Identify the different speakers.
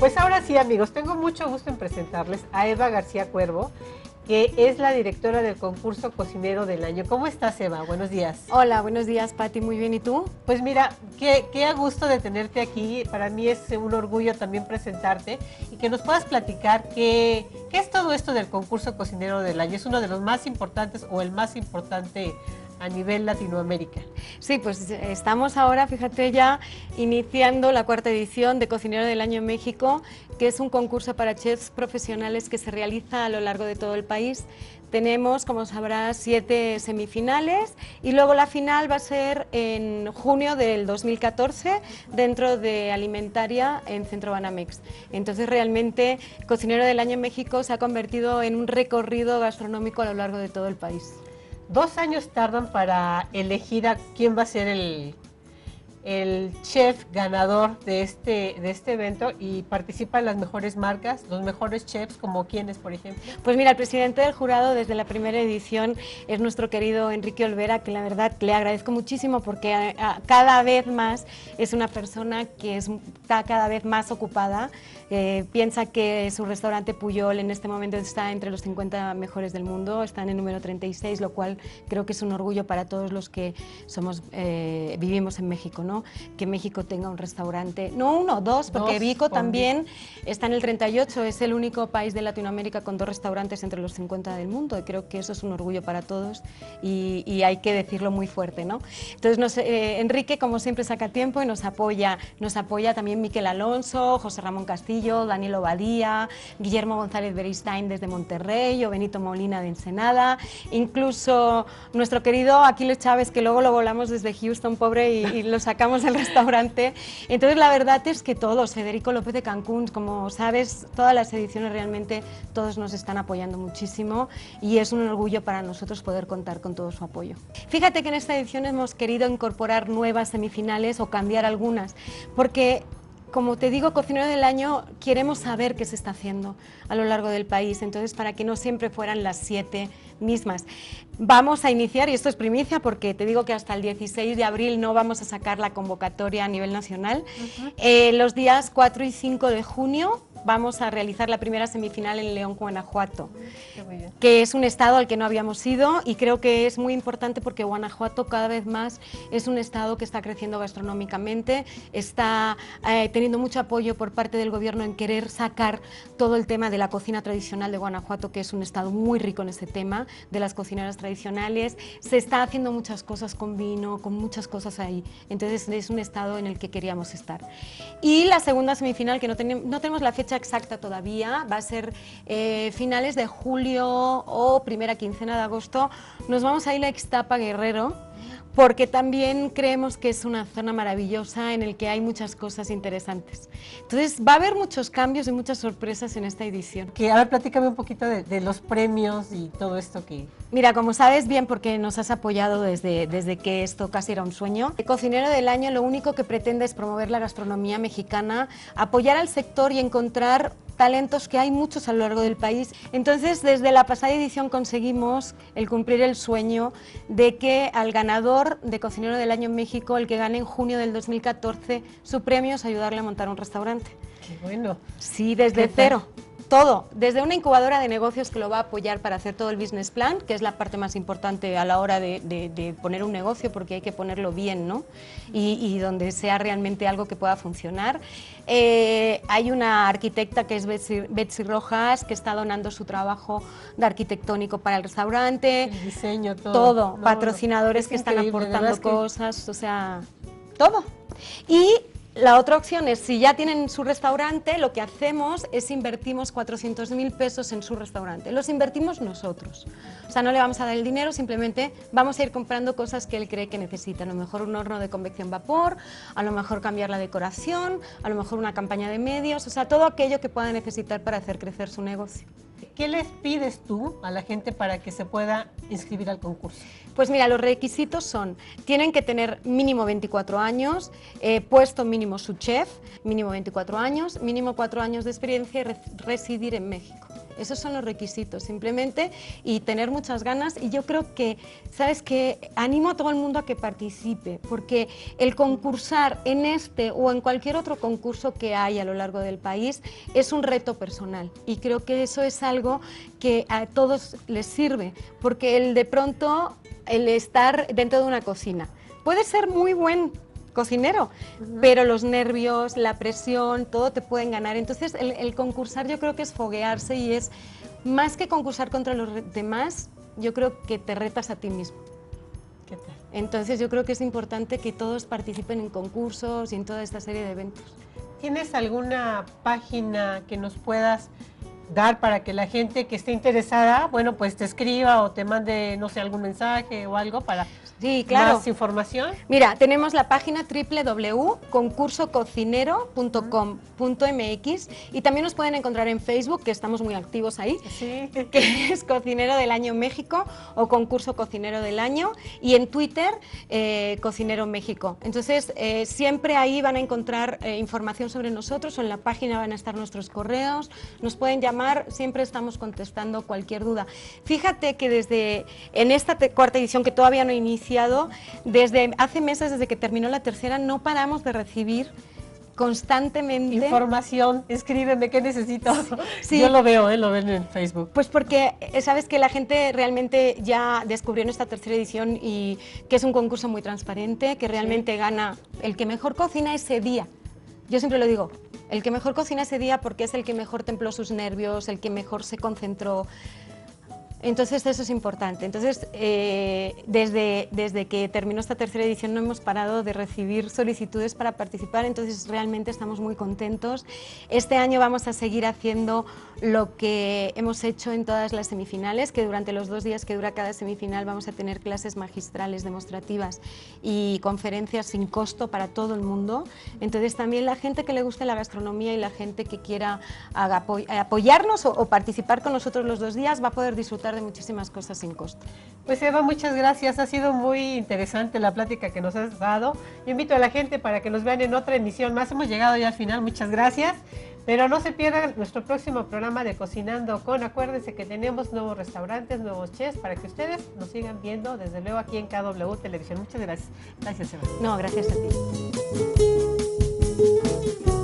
Speaker 1: Pues ahora sí, amigos, tengo mucho gusto en presentarles a Eva García Cuervo, que es la directora del concurso Cocinero del Año. ¿Cómo estás, Eva? Buenos días.
Speaker 2: Hola, buenos días, Pati. Muy bien, ¿y tú?
Speaker 1: Pues mira, qué a gusto de tenerte aquí. Para mí es un orgullo también presentarte y que nos puedas platicar qué es todo esto del concurso Cocinero del Año. Es uno de los más importantes o el más importante a nivel Latinoamérica.
Speaker 2: Sí, pues estamos ahora, fíjate, ya iniciando la cuarta edición de Cocinero del Año en México, que es un concurso para chefs profesionales que se realiza a lo largo de todo el país. Tenemos, como sabrás, 7 semifinales y luego la final va a ser en junio del 2014 dentro de Alimentaria en Centro Banamex. Entonces realmente Cocinero del Año en México se ha convertido en un recorrido gastronómico a lo largo de todo el país.
Speaker 1: 2 años tardan para elegir a quién va a ser el chef ganador de este evento y participan las mejores marcas, los mejores chefs, como quiénes, por ejemplo.
Speaker 2: Pues mira, el presidente del jurado desde la primera edición es nuestro querido Enrique Olvera, que la verdad le agradezco muchísimo porque cada vez más es una persona que está cada vez más ocupada. Piensa que su restaurante Puyol en este momento está entre los 50 mejores del mundo, está en el número 36, lo cual creo que es un orgullo para todos los que vivimos en México, ¿no? Que México tenga un restaurante, no uno, dos, porque Vico también está en el 38, es el único país de Latinoamérica con 2 restaurantes entre los 50 del mundo, y creo que eso es un orgullo para todos y hay que decirlo muy fuerte, ¿no? Entonces Enrique, como siempre, saca tiempo y nos apoya también Miquel Alonso, José Ramón Castillo, Daniel Obadía, Guillermo González Beristain desde Monterrey o Benito Molina de Ensenada, incluso nuestro querido Aquiles Chávez, que luego lo volamos desde Houston, pobre, y lo sacamos del restaurante. Entonces la verdad es que todos, Federico López de Cancún, como sabes, todas las ediciones realmente todos nos están apoyando muchísimo y es un orgullo para nosotros poder contar con todo su apoyo. Fíjate que en esta edición hemos querido incorporar nuevas semifinales o cambiar algunas, porque como te digo, Cocinero del Año, queremos saber qué se está haciendo a lo largo del país, entonces para que no siempre fueran las 7 mismas. Vamos a iniciar, y esto es primicia porque te digo que hasta el 16 de abril no vamos a sacar la convocatoria a nivel nacional. Los días 4 y 5 de junio vamos a realizar la primera semifinal en León, Guanajuato, que es un estado al que no habíamos ido y creo que es muy importante porque Guanajuato cada vez más es un estado que está creciendo gastronómicamente, está teniendo mucho apoyo por parte del gobierno en querer sacar todo el tema de la cocina tradicional de Guanajuato, que es un estado muy rico en ese tema, de las cocineras tradicionales. Se está haciendo muchas cosas con vino, con muchas cosas ahí, entonces es un estado en el que queríamos estar. Y la segunda semifinal, que no tenemos la fecha exacta todavía, va a ser finales de julio o primera quincena de agosto. Nos vamos a ir a Ixtapa, Guerrero, porque también creemos que es una zona maravillosa en el que hay muchas cosas interesantes. Entonces va a haber muchos cambios y muchas sorpresas en esta edición.
Speaker 1: A ver, platícame un poquito de los premios y todo esto que...
Speaker 2: Mira, como sabes bien, porque nos has apoyado desde que esto casi era un sueño, el Cocinero del Año lo único que pretende es promover la gastronomía mexicana, apoyar al sector y encontrar talentos, que hay muchos a lo largo del país. Entonces, desde la pasada edición conseguimos cumplir el sueño de que al ganador de Cocinero del Año en México, el que gane en junio del 2014, su premio es ayudarle a montar un restaurante.
Speaker 1: ¡Qué bueno!
Speaker 2: Sí, desde cero. Todo, desde una incubadora de negocios que lo va a apoyar para hacer todo el business plan, que es la parte más importante a la hora de poner un negocio, porque hay que ponerlo bien, ¿no? Y donde sea realmente algo que pueda funcionar. Hay una arquitecta que es Betsy Rojas, que está donando su trabajo de arquitectónico para el restaurante.
Speaker 1: El diseño, todo.
Speaker 2: Todo, patrocinadores que están aportando cosas, o sea, todo. Y la otra opción es, si ya tienen su restaurante, lo que hacemos es invertimos 400.000 pesos en su restaurante. Los invertimos nosotros. O sea, no le vamos a dar el dinero, simplemente vamos a ir comprando cosas que él cree que necesita. A lo mejor un horno de convección vapor, a lo mejor cambiar la decoración, a lo mejor una campaña de medios, o sea, todo aquello que pueda necesitar para hacer crecer su negocio.
Speaker 1: ¿Qué les pides tú a la gente para que se pueda inscribir al concurso?
Speaker 2: Pues mira, los requisitos son, tienen que tener mínimo 24 años, puesto mínimo su chef, mínimo 24 años, mínimo 4 años de experiencia y residir en México. Esos son los requisitos, simplemente, y tener muchas ganas. Y yo creo que, ¿sabes qué? Animo a todo el mundo a que participe, porque el concursar en este o en cualquier otro concurso que hay a lo largo del país es un reto personal. Y creo que eso es algo que a todos les sirve, porque de pronto el estar dentro de una cocina puede ser muy buen cocinero, pero los nervios, la presión, todo te pueden ganar. Entonces el concursar yo creo que es foguearse, y es más que concursar contra los demás, yo creo que te retas a ti mismo.
Speaker 1: ¿Qué tal?
Speaker 2: Entonces yo creo que es importante que todos participen en concursos y en toda esta serie de eventos.
Speaker 1: ¿Tienes alguna página que nos puedas dar para que la gente que esté interesada, bueno, pues te escriba o te mande, no sé, algún mensaje o algo para
Speaker 2: Sí, claro.
Speaker 1: más información?
Speaker 2: Mira, tenemos la página www.concursococinero.com.mx, y también nos pueden encontrar en Facebook, que estamos muy activos ahí,
Speaker 1: Sí.
Speaker 2: que es Cocinero del Año México o Concurso Cocinero del Año, y en Twitter, Cocinero México. Entonces, siempre ahí van a encontrar información sobre nosotros, o en la página van a estar nuestros correos, nos pueden llamar, siempre estamos contestando cualquier duda. Fíjate que en esta cuarta edición, que todavía no inicia, desde hace meses, desde que terminó la tercera, no paramos de recibir constantemente
Speaker 1: Información, escríbeme, ¿qué necesito?
Speaker 2: Sí.
Speaker 1: Yo lo veo, lo ven en Facebook.
Speaker 2: Pues porque sabes que la gente realmente ya descubrió en esta tercera edición y que es un concurso muy transparente, que realmente gana el que mejor cocina ese día. Yo siempre lo digo, el que mejor cocina ese día, porque es el que mejor templó sus nervios, el que mejor se concentró. Entonces eso es importante. Entonces desde que terminó esta tercera edición no hemos parado de recibir solicitudes para participar, entonces realmente estamos muy contentos. Este año vamos a seguir haciendo lo que hemos hecho en todas las semifinales, que durante los 2 días que dura cada semifinal vamos a tener clases magistrales demostrativas y conferencias sin costo para todo el mundo. Entonces también la gente que le guste la gastronomía y la gente que quiera apoyarnos o participar con nosotros los 2 días va a poder disfrutar de muchísimas cosas sin costo.
Speaker 1: Pues Eva, muchas gracias, ha sido muy interesante la plática que nos has dado. Yo invito a la gente para que nos vean en otra emisión más. Hemos llegado ya al final, muchas gracias, pero no se pierdan nuestro próximo programa de Cocinando Con. Acuérdense que tenemos nuevos restaurantes, nuevos chefs, para que ustedes nos sigan viendo, desde luego aquí en KW Televisión. Muchas gracias. Gracias, Eva.
Speaker 2: No, gracias a ti.